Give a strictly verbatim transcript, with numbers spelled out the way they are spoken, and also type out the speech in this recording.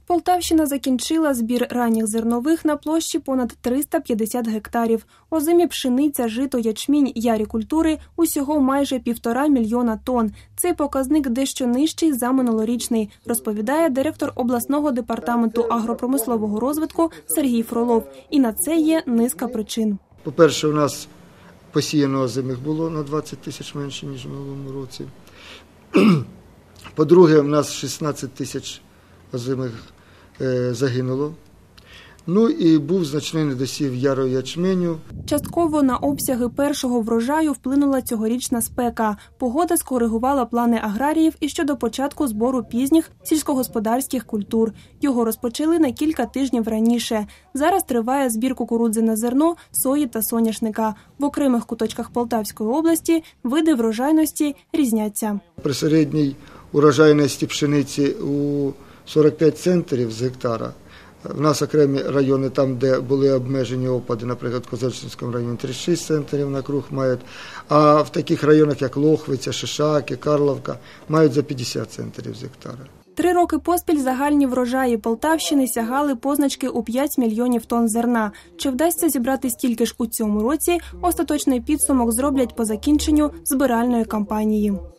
Полтавщина закінчила збір ранніх зернових на площі понад триста п'ятдесят гектарів. Озимі пшениця, жито, ячмінь, ярі культури – усього майже півтора мільйона тонн. Цей показник дещо нижчий за минулорічний, розповідає директор обласного департаменту агропромислового розвитку Сергій Фролов. І на це є низка причин. По-перше, у нас посіяно озимих було на двадцять тисяч менше, ніж в минулому році. По-друге, у нас шістнадцять тисяч озимих е, загинуло. Ну і був значний недосів ярого ячменю. Частково на обсяги першого врожаю вплинула цьогорічна спека. Погода скоригувала плани аграріїв і щодо початку збору пізніх сільськогосподарських культур. Його розпочали на кілька тижнів раніше. Зараз триває збір кукурудзи на зерно, сої та соняшника. В окремих куточках Полтавської області види врожайності різняться. При середній урожайності пшениці у сорок п'ять центнерів з гектара. В нас окремі райони, там, де були обмежені опади, наприклад, в Козельчинському районі тридцять шість центнерів на круг мають, а в таких районах, як Лохвиця, Шишаки, Карловка, мають за п'ятдесят центнерів з гектара. Три роки поспіль загальні врожаї Полтавщини сягали позначки у п'ять мільйонів тонн зерна. Чи вдасться зібрати стільки ж у цьому році, остаточний підсумок зроблять по закінченню збиральної кампанії.